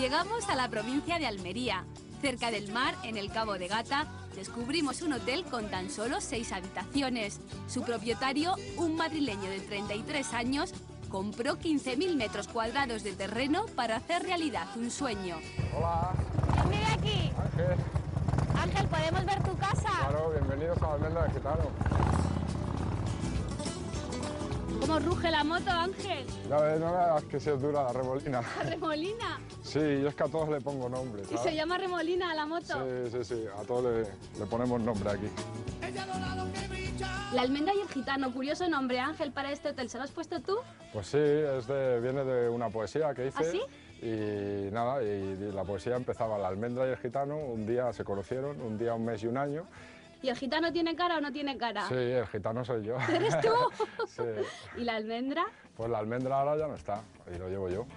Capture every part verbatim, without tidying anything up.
Llegamos a la provincia de Almería. Cerca del mar, en el Cabo de Gata, descubrimos un hotel con tan solo seis habitaciones. Su propietario, un madrileño de treinta y tres años, compró quince mil metros cuadrados de terreno para hacer realidad un sueño. Hola. ¿Quién vive aquí? Ángel. Ángel, ¿podemos ver tu casa? Claro, bienvenidos a la Almendra del Gitano. ¿Cómo ruge la moto, Ángel? Ya ves, no veas que se es dura la remolina. ¿La remolina? Sí, yo es que a todos le pongo nombre, ¿sabes? ¿Y se llama remolina a la moto? Sí, sí, sí, a todos le, le ponemos nombre aquí. La Almendra y el Gitano, curioso nombre, Ángel, para este hotel. ¿Se lo has puesto tú? Pues sí, es de, viene de una poesía que hice. ¿Ah, sí? Y nada, y, y la poesía empezaba: la Almendra y el Gitano, un día se conocieron, un día, un mes y un año. ¿Y el gitano tiene cara o no tiene cara? Sí, el gitano soy yo. ¿Eres tú? Sí. ¿Y la almendra? Pues la almendra ahora ya no está, y lo llevo yo.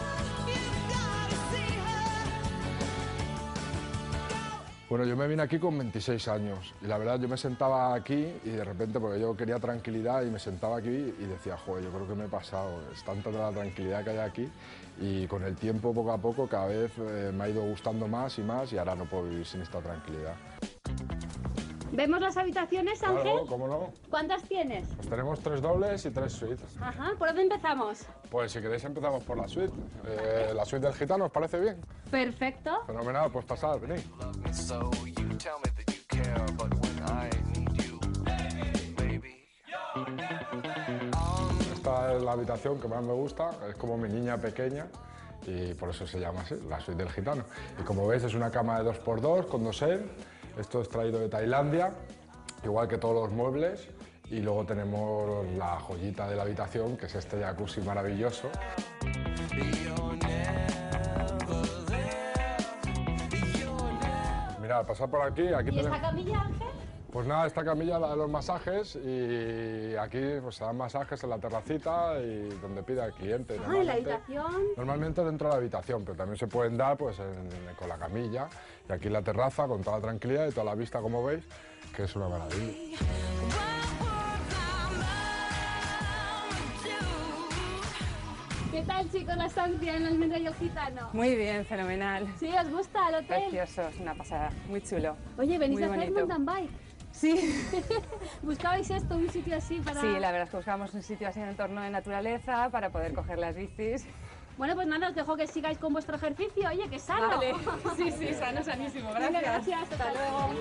Bueno, yo me vine aquí con veintiséis años y la verdad yo me sentaba aquí y de repente, porque yo quería tranquilidad y me sentaba aquí y decía, joder, yo creo que me he pasado, es tanta la tranquilidad que hay aquí y con el tiempo, poco a poco, cada vez eh, me ha ido gustando más y más y ahora no puedo vivir sin esta tranquilidad. ¿Vemos las habitaciones, Ángel? Claro, ¿cómo no? ¿Cuántas tienes? Pues tenemos tres dobles y tres suites. Ajá, ¿por dónde empezamos? Pues si queréis empezamos por la suite. Eh, la suite del gitano, ¿os parece bien? Perfecto. Fenomenal, pues pasad, venid. Esta es la habitación que más me gusta, es como mi niña pequeña y por eso se llama así, la suite del gitano. Y como veis es una cama de dos por dos con dosel. Esto es traído de Tailandia, igual que todos los muebles. Y luego tenemos la joyita de la habitación, que es este jacuzzi maravilloso. Mirad, pasad por aquí. aquí ¿Y tenemos... esta camilla, Ángel? Pues nada, esta camilla es la de los masajes y aquí pues, se dan masajes en la terracita y donde pida el cliente. Ah, ¿en la habitación? Normalmente dentro de la habitación, pero también se pueden dar pues, en, con la camilla y aquí en la terraza con toda la tranquilidad y toda la vista, como veis, que es una maravilla. ¿Qué tal, chicos, la estancia en la Almendra y el Gitano? Muy bien, fenomenal. ¿Sí? ¿Os gusta el hotel? Precioso, es una pasada, muy chulo. Oye, ¿venís Muy a hacer bonito. mountain bike? Sí. ¿Buscabais esto, un sitio así para...? Sí, la verdad es que buscamos un sitio así en entorno de naturaleza para poder coger las bicis. Bueno, pues nada, os dejo que sigáis con vuestro ejercicio. Oye, que sano. Vale. Sí, sí, sano, sanísimo. Gracias. Venga, gracias. Hasta luego.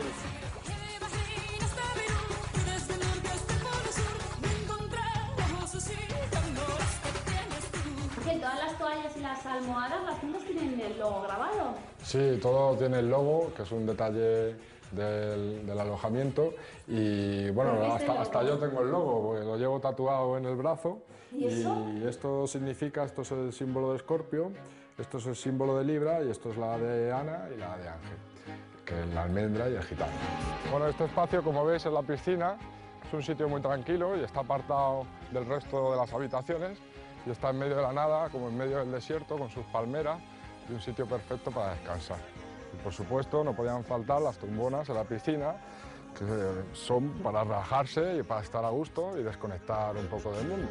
¿Todas las toallas y las almohadas, las fundas tienen el logo grabado? Sí, todo tiene el logo, que es un detalle del, del alojamiento. Y bueno, hasta, hasta yo tengo el logo, porque lo llevo tatuado en el brazo. ¿Y eso? Y esto significa, esto es el símbolo de Escorpio, esto es el símbolo de Libra y esto es la de Ana y la de Ángel, que es la almendra y el gitano. Bueno, este espacio, como veis, es la piscina. Es un sitio muy tranquilo y está apartado del resto de las habitaciones. Y está en medio de la nada, como en medio del desierto, con sus palmeras y un sitio perfecto para descansar. Y por supuesto no podían faltar las tumbonas en la piscina, que son para relajarse y para estar a gusto y desconectar un poco del mundo.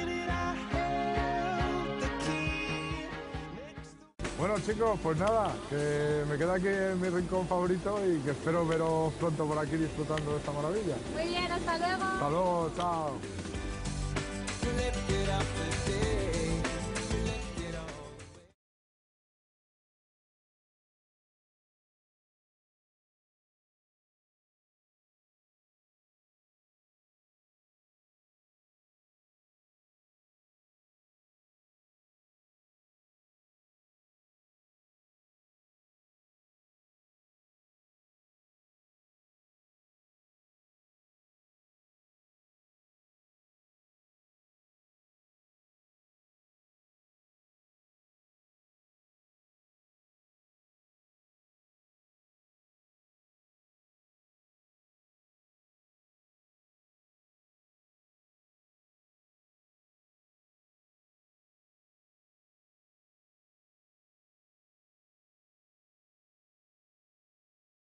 Bueno chicos, pues nada, que me queda aquí en mi rincón favorito y que espero veros pronto por aquí disfrutando de esta maravilla. Muy bien, hasta luego. Hasta luego, chao. Lift it up and